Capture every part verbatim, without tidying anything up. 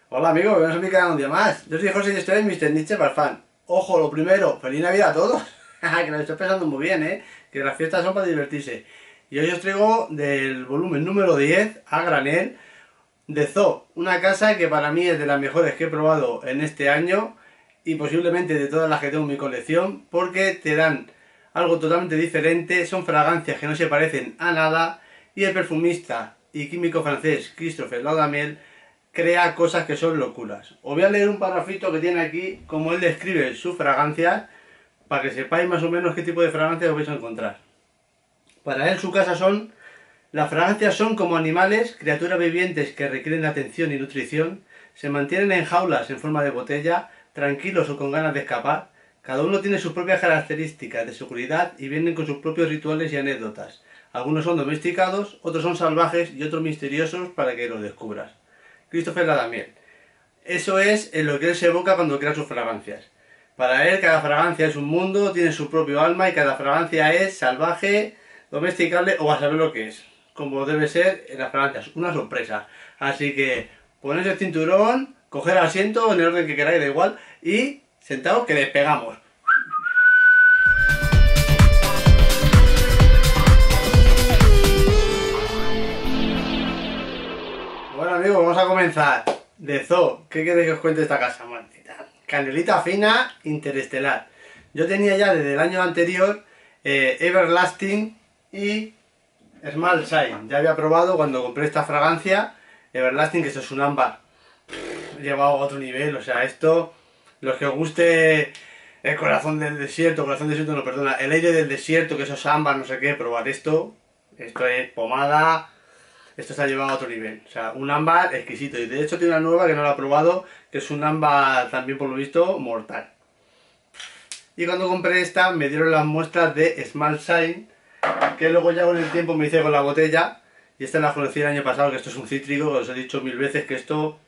Hola amigos, bienvenidos a mi canal un día más. Yo soy José y estoy en míster Nietzsche Parfum. Ojo, lo primero, feliz Navidad a todos. Que lo estoy pensando muy bien, ¿eh? Que las fiestas son para divertirse. Y hoy os traigo del volumen número diez, a granel, de Zoo. Una casa que para mí es de las mejores que he probado en este año y posiblemente de todas las que tengo en mi colección, porque te dan algo totalmente diferente, son fragancias que no se parecen a nada y el perfumista y químico francés Christophe Laudamiel crea cosas que son locuras. Os voy a leer un parrafito que tiene aquí, como él describe sus fragancias, para que sepáis más o menos qué tipo de fragancias os vais a encontrar. Para él su casa son... Las fragancias son como animales, criaturas vivientes que requieren atención y nutrición, se mantienen en jaulas en forma de botella, tranquilos o con ganas de escapar. Cada uno tiene sus propias características de seguridad y vienen con sus propios rituales y anécdotas. Algunos son domesticados, otros son salvajes y otros misteriosos para que los descubras. Christophe Laudamiel. Eso es en lo que él se evoca cuando crea sus fragancias. Para él cada fragancia es un mundo, tiene su propio alma y cada fragancia es salvaje, domesticable o a saber lo que es. Como debe ser en las fragancias, una sorpresa. Así que poned el cinturón, coger asiento en el orden que queráis, da igual, y sentaos que despegamos. Bueno amigos, vamos a comenzar. De Zoo, ¿qué queréis que os cuente esta casa? Maldita. Canelita fina, interestelar. Yo tenía ya desde el año anterior eh, Everlasting y Small Shine. Ya había probado cuando compré esta fragancia Everlasting, que esto es un ámbar llevado a otro nivel. O sea, esto, los que os guste el corazón del desierto, corazón del desierto no, perdona, el aire del desierto, que esos ámbar, no sé qué, probar esto. Esto es pomada. Esto está llevado a otro nivel, o sea, un ámbar exquisito. Y de hecho tiene una nueva que no la he probado, que es un ámbar también por lo visto mortal. Y cuando compré esta me dieron las muestras de Small Shine, que luego ya con el tiempo me hice con la botella. Y esta la conocí el año pasado, que esto es un cítrico, que os he dicho mil veces que esto...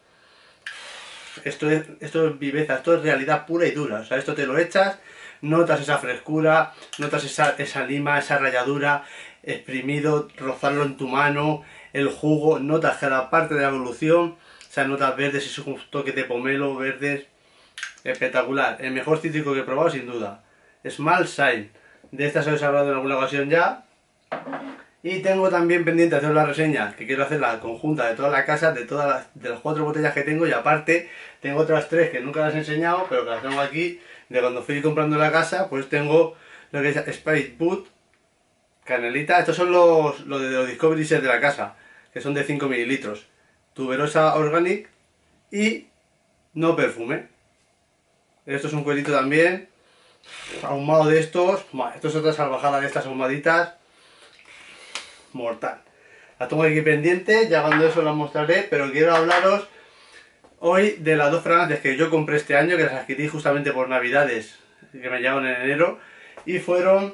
Esto es, esto es viveza, esto es realidad pura y dura. O sea, esto te lo echas, notas esa frescura, notas esa, esa lima, esa ralladura, exprimido, rozarlo en tu mano, el jugo, notas cada parte de la evolución, o sea, notas verdes, esos toques de pomelo, verdes, espectacular. El mejor cítrico que he probado sin duda. Small Shine, de estas os he hablado en alguna ocasión ya. Y tengo también pendiente hacer la reseña, que quiero hacer la conjunta de toda la casa, de todas las, de las cuatro botellas que tengo, y aparte tengo otras tres que nunca las he enseñado, pero que las tengo aquí, de cuando fui comprando la casa. Pues tengo lo que es Spice Boot, canelita, estos son los, los de los Discovery Set de la casa, que son de cinco mililitros, tuberosa organic y no perfume. Esto es un cuerito también, ahumado de estos, esto es otra salvajada de estas ahumaditas, mortal. La tengo aquí pendiente, ya cuando eso las mostraré, pero quiero hablaros hoy de las dos fragancias que yo compré este año, que las adquirí justamente por navidades, que me llegaron en enero, y fueron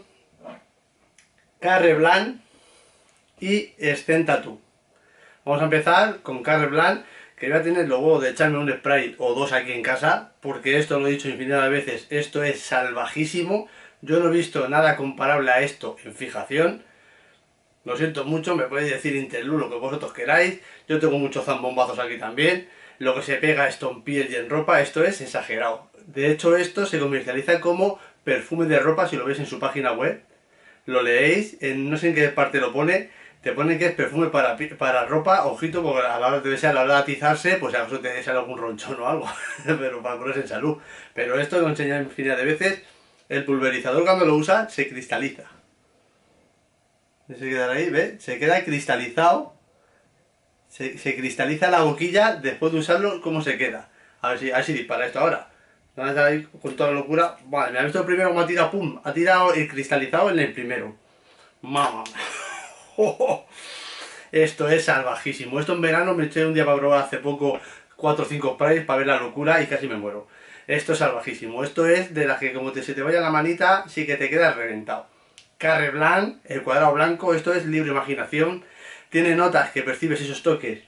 Carre Blanc y Scent Tattoo. Vamos a empezar con Carre Blanc, que voy a tener luego de echarme un spray o dos aquí en casa, porque esto lo he dicho infinidad de veces, esto es salvajísimo. Yo no he visto nada comparable a esto en fijación. Lo siento mucho, me podéis decir Interlu lo que vosotros queráis. Yo tengo muchos zambombazos aquí también. Lo que se pega esto en piel y en ropa, esto es exagerado. De hecho, esto se comercializa como perfume de ropa, si lo veis en su página web. Lo leéis, en no sé en qué parte lo pone, te pone que es perfume para, para ropa, ojito, porque a la hora de, a la hora de atizarse, pues a vosotros te sale algún ronchón o algo, pero para ponerse en salud. Pero esto lo he enseñado infinidad de veces, el pulverizador cuando lo usa se cristaliza. Se queda ahí, ¿ves? Se queda cristalizado, se, se cristaliza la boquilla después de usarlo, ¿cómo se queda? A ver si, a ver si dispara esto ahora. Van a estar ahí con toda la locura. Vale, me ha visto el primero como ha tirado, pum, ha tirado el cristalizado en el primero. Mamá. Esto es salvajísimo. Esto en verano me eché un día para probar hace poco cuatro o cinco sprays para ver la locura y casi me muero. Esto es salvajísimo. Esto es de las que como te, se te vaya la manita, sí que te quedas reventado. Carre Blanc, el cuadrado blanco, esto es libre imaginación. Tiene notas que percibes esos toques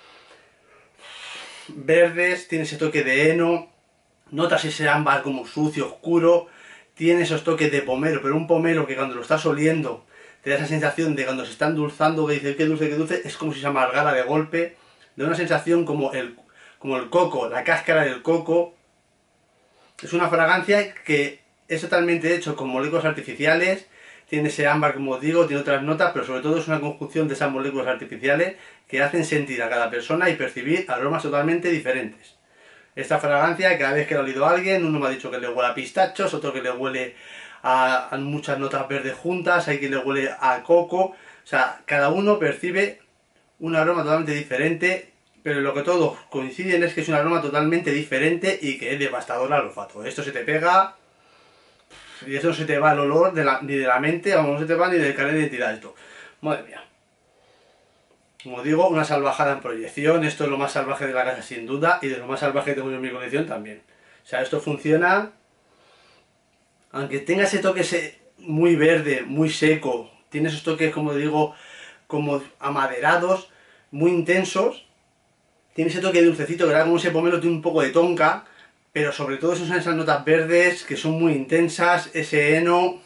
verdes, tiene ese toque de heno. Notas ese ámbar como sucio, oscuro, tiene esos toques de pomelo, pero un pomelo que cuando lo estás oliendo te da esa sensación de cuando se está endulzando, que dices qué dulce, qué dulce, es como si se amargara de golpe, de una sensación como el, como el coco, la cáscara del coco. Es una fragancia que es totalmente hecho con moléculas artificiales, tiene ese ámbar como os digo, tiene otras notas, pero sobre todo es una conjunción de esas moléculas artificiales que hacen sentir a cada persona y percibir aromas totalmente diferentes. Esta fragancia, cada vez que la ha olido alguien, uno me ha dicho que le huele a pistachos, otro que le huele a, a muchas notas verdes juntas, hay quien le huele a coco, o sea, cada uno percibe un aroma totalmente diferente, pero lo que todos coinciden es que es un aroma totalmente diferente y que es devastador al olfato. Esto se te pega y eso no se te va el olor de la, ni de la mente, vamos, no se te va ni del carnet de identidad esto. Madre mía. Como digo, una salvajada en proyección, esto es lo más salvaje de la casa sin duda y de lo más salvaje que tengo yo en mi colección también. O sea, esto funciona, aunque tenga ese toque muy verde, muy seco, tiene esos toques, como digo, como amaderados, muy intensos, tiene ese toque dulcecito que da como ese pomelo, tiene un poco de tonka, pero sobre todo son esas notas verdes que son muy intensas, ese heno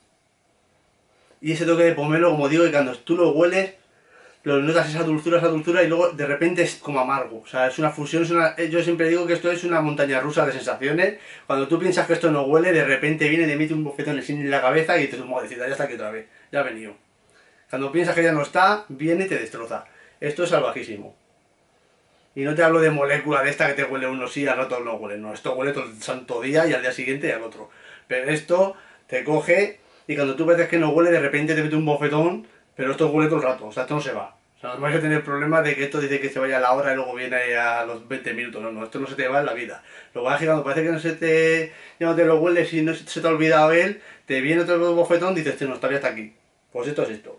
y ese toque de pomelo, como digo, que cuando tú lo hueles, lo notas esa dulzura, esa dulzura y luego de repente es como amargo. O sea, es una fusión, es una... yo siempre digo que esto es una montaña rusa de sensaciones. Cuando tú piensas que esto no huele, de repente viene y te emite un bofetón en la cabeza y dices, modecita, ya está aquí otra vez, ya ha venido. Cuando piensas que ya no está, viene y te destroza. Esto es salvajísimo. Y no te hablo de molécula de esta que te huele uno sí, al otro no huele. No, esto huele todo el santo día y al día siguiente y al otro. Pero esto te coge y cuando tú ves que no huele, de repente te mete un bofetón, pero esto huele todo el rato. O sea, esto no se va. O sea, no vais a tener problemas de que esto dice que se vaya a la hora y luego viene a los veinte minutos. No, no, esto no se te va en la vida. Lo que pasa es que cuando parece que no se te, ya no te lo hueles y no se te ha olvidado él, te viene otro bofetón y dices, no, estaría hasta aquí. Pues esto es esto.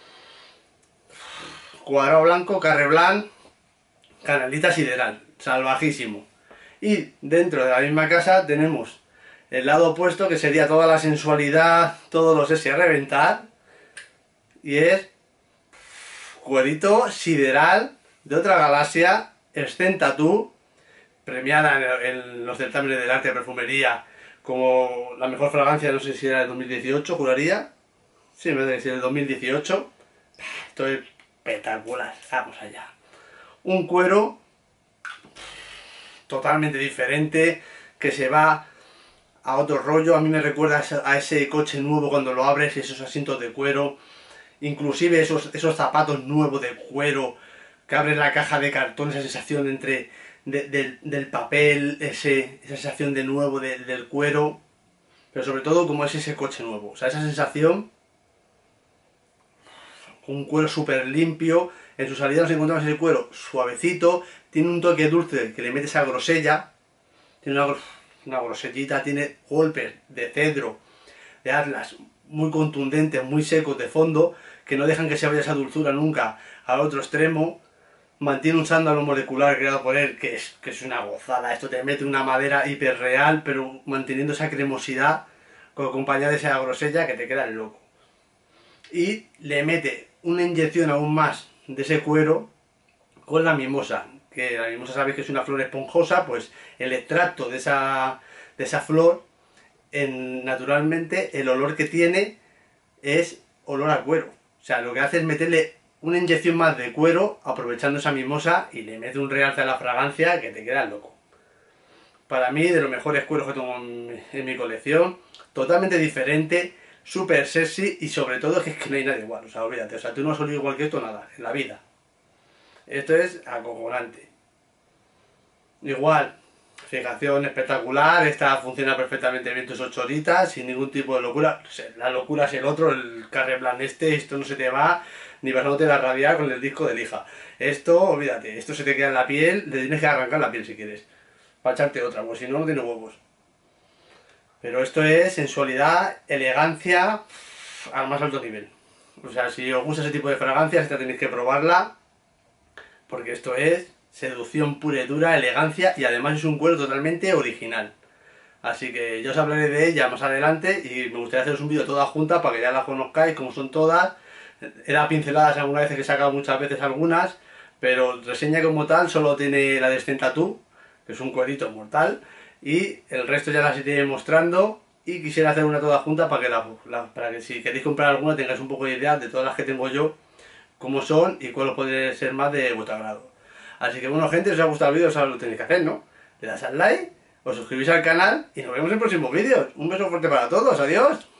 Cuadrado blanco, carré blanc, canelita sideral, salvajísimo. Y dentro de la misma casa tenemos el lado opuesto, que sería toda la sensualidad, todos los S a reventar, y es cuerito sideral de otra galaxia, Scent Tattoo, premiada en, en los certámenes del arte de perfumería como la mejor fragancia, no sé si era del dos mil dieciocho, juraría. Sí, me parece que es del dos mil dieciocho. Esto es espectacular, vamos allá. Un cuero totalmente diferente, que se va a otro rollo. A mí me recuerda a ese coche nuevo cuando lo abres, esos asientos de cuero, inclusive esos, esos zapatos nuevos de cuero, que abres la caja de cartón, esa sensación entre de, de, del papel, ese, esa sensación de nuevo de, del cuero, pero sobre todo como es ese coche nuevo, o sea, esa sensación, un cuero súper limpio. En su salida nos encontramos ese cuero suavecito, tiene un toque dulce que le metes a grosella, tiene una, una grosellita, tiene golpes de cedro, de atlas, muy contundentes, muy secos de fondo, que no dejan que se vaya esa dulzura nunca al otro extremo. Mantiene un sándalo molecular creado por él, que es, que es una gozada. Esto te mete una madera hiperreal, pero manteniendo esa cremosidad, acompañada de esa grosella que te queda el loco. Y le mete una inyección aún más de ese cuero con la mimosa, que la mimosa sabéis que es una flor esponjosa, pues el extracto de esa, de esa flor, en, naturalmente el olor que tiene es olor a cuero. O sea, lo que hace es meterle una inyección más de cuero, aprovechando esa mimosa, y le mete un realce a la fragancia que te queda loco. Para mí, de los mejores cueros que tengo en, en mi colección, totalmente diferente, súper sexy, y sobre todo es que, es que no hay nadie igual. O sea, olvídate, o sea, tú no has olido igual que esto nada, en la vida. Esto es acojonante. Igual, fijación espectacular, esta funciona perfectamente bien tus ocho horitas, sin ningún tipo de locura. La locura es el otro, el carré blanc este, esto no se te va, ni pasándote la rabia con el disco de lija. Esto, olvídate, esto se te queda en la piel, le tienes que arrancar la piel si quieres, para echarte otra, pues si no, no tiene huevos. Pero esto es sensualidad, elegancia, al más alto nivel. O sea, si os gusta ese tipo de fragancias, esta tenéis que probarla, porque esto es seducción pura y dura, elegancia, y además es un cuero totalmente original. Así que yo os hablaré de ella más adelante y me gustaría haceros un vídeo todas juntas para que ya las conozcáis como son todas. Era pinceladas algunas veces, que he sacado muchas veces algunas, pero reseña como tal solo tiene la de Scent Tattoo, que es un cuerito mortal, y el resto ya las iré mostrando, y quisiera hacer una toda junta para que, la, la, para que si queréis comprar alguna tengáis un poco de idea de todas las que tengo yo, cómo son y cuál puede ser más de vuestro agrado. Así que bueno, gente, si os ha gustado el vídeo, sabéis lo que tenéis que hacer, ¿no? Le das al like, os suscribís al canal y nos vemos en próximos vídeos. Un beso fuerte para todos, adiós.